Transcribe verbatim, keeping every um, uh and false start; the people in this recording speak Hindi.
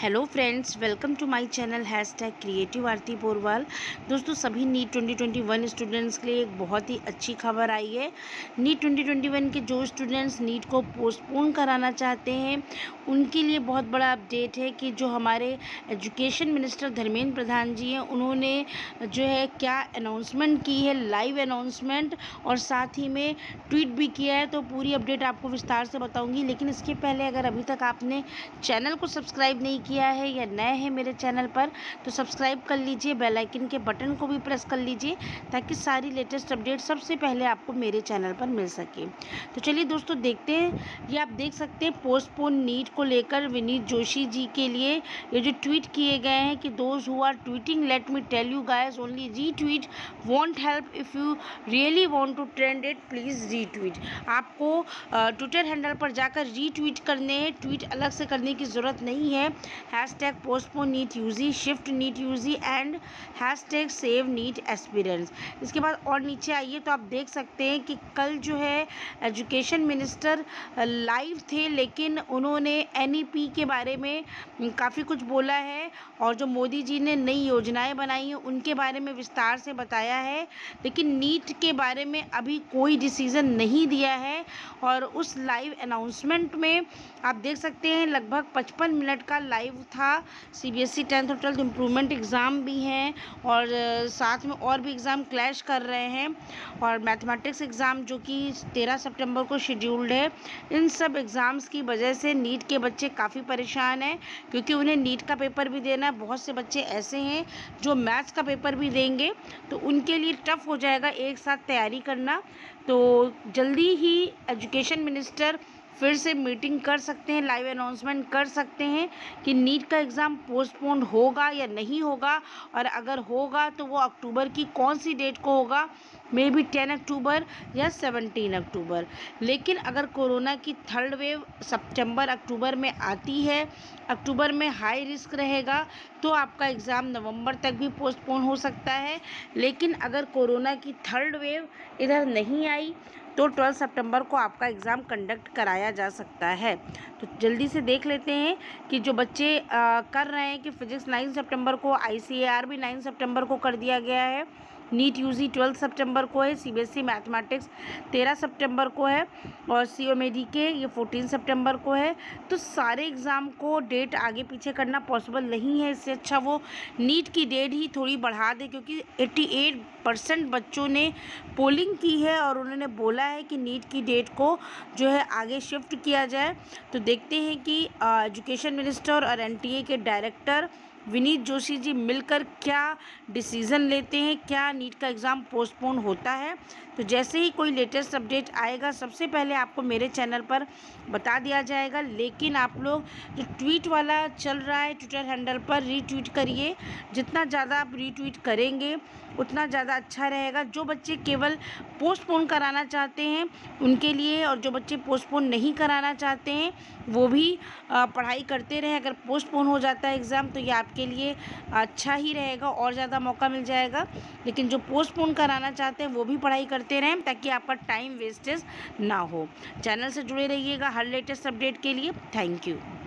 Hello friends, welcome to my channel hash tag creative Aarti Porwal. दोस्तों, सभी NEET twenty twenty one students के लिए एक बहुत ही अच्छी खबर आई है। नीट ट्वेंटी ट्वेंटी वन के जो स्टूडेंट्स नीट को पोस्टपोन कराना चाहते हैं उनके लिए बहुत बड़ा अपडेट है कि जो हमारे एजुकेशन मिनिस्टर धर्मेंद्र प्रधान जी हैं, उन्होंने जो है क्या अनाउंसमेंट की है, लाइव अनाउंसमेंट, और साथ ही में ट्वीट भी किया है। तो पूरी अपडेट आपको विस्तार से बताऊँगी, लेकिन इसके पहले अगर अभी तक आपने चैनल को सब्सक्राइब नहीं किया है या नए हैं मेरे चैनल पर तो सब्सक्राइब कर लीजिए, बेल आइकन के बटन को भी प्रेस कर लीजिए ताकि सारी लेटेस्ट अपडेट सबसे पहले आपको मेरे चैनल पर मिल सके। तो चलिए दोस्तों, देखते हैं। ये आप देख सकते हैं पोस्टपोन नीट को लेकर विनीत जोशी जी के लिए ये जो ट्वीट किए गए हैं कि those who are tweeting, let me tell you guys, only retweet won't help, if you really want to trend it please retweet. आपको ट्विटर हैंडल पर जाकर रीट्वीट करने हैं, ट्वीट अलग से करने की ज़रूरत नहीं है। Hash tag postpone NEET UG, shift NEET UG and hash tag save NEET aspirants. इसके बाद और नीचे आइए तो आप देख सकते हैं कि कल जो है एजुकेशन मिनिस्टर लाइव थे, लेकिन उन्होंने एन ई पी के बारे में काफ़ी कुछ बोला है और जो मोदी जी ने नई योजनाएं बनाई हैं उनके बारे में विस्तार से बताया है, लेकिन नीट के बारे में अभी कोई डिसीज़न नहीं दिया है। और उस लाइव अनाउंसमेंट में आप देख सकते हैं लगभग पचपन मिनट का लाइव था। C B S E tenth और ट्वेल्थ इम्प्रूवमेंट एग्ज़ाम भी हैं और साथ में और भी एग्ज़ाम क्लैश कर रहे हैं, और मैथमेटिक्स एग्ज़ाम जो कि तेरह सितंबर को शेड्यूल्ड है। इन सब एग्ज़ाम्स की वजह से नीट के बच्चे काफ़ी परेशान हैं, क्योंकि उन्हें नीट का पेपर भी देना है। बहुत से बच्चे ऐसे हैं जो मैथ्स का पेपर भी देंगे, तो उनके लिए टफ़ हो जाएगा एक साथ तैयारी करना। तो जल्दी ही एजुकेशन मिनिस्टर फिर से मीटिंग कर सकते हैं, लाइव अनाउंसमेंट कर सकते हैं कि नीट का एग्ज़ाम पोस्टपोन होगा या नहीं होगा, और अगर होगा तो वो अक्टूबर की कौन सी डेट को होगा, मे बी टेन अक्टूबर या सेवनटीन अक्टूबर। लेकिन अगर कोरोना की थर्ड वेव सितंबर अक्टूबर में आती है, अक्टूबर में हाई रिस्क रहेगा, तो आपका एग्ज़ाम नवंबर तक भी पोस्टपोन हो सकता है। लेकिन अगर कोरोना की थर्ड वेव इधर नहीं आई तो ट्वेल्थ सितंबर को आपका एग्ज़ाम कंडक्ट कराया जा सकता है। तो जल्दी से देख लेते हैं कि जो बच्चे आ, कर रहे हैं कि फिजिक्स नाइन सितंबर को, आई सी ए आर भी नाइन सितंबर को कर दिया गया है, नीट यूजी ट्वेल्थ सितंबर को है, C B S E mathematics तेरह सितंबर को है, और सी ओ मेडी के ये फोर्टीन सितंबर को है। तो सारे एग्ज़ाम को डेट आगे पीछे करना पॉसिबल नहीं है। इससे अच्छा वो नीट की डेट ही थोड़ी बढ़ा दे, क्योंकि अट्ठासी परसेंट बच्चों ने पोलिंग की है और उन्होंने बोला है कि नीट की डेट को जो है आगे शिफ्ट किया जाए। तो देखते हैं कि एजुकेशन मिनिस्टर और एन टी ए के डायरेक्टर विनीत जोशी जी मिलकर क्या डिसीज़न लेते हैं, क्या नीट का एग्ज़ाम पोस्टपोन होता है। तो जैसे ही कोई लेटेस्ट अपडेट आएगा सबसे पहले आपको मेरे चैनल पर बता दिया जाएगा। लेकिन आप लोग जो ट्वीट वाला चल रहा है ट्विटर हैंडल पर, रीट्वीट करिए। जितना ज़्यादा आप रीट्वीट करेंगे उतना ज़्यादा अच्छा रहेगा। जो बच्चे केवल पोस्टपोन कराना चाहते हैं उनके लिए, और जो बच्चे पोस्टपोन नहीं कराना चाहते हैं वो भी आ, पढ़ाई करते रहें। अगर पोस्टपोन हो जाता है एग्ज़ाम तो ये आपके लिए अच्छा ही रहेगा, और ज़्यादा मौका मिल जाएगा। लेकिन जो पोस्टपोन कराना चाहते हैं वो भी पढ़ाई करते रहें ताकि आपका टाइम वेस्टेज ना हो। चैनल से जुड़े रहिएगा हर लेटेस्ट अपडेट के लिए। Thank you.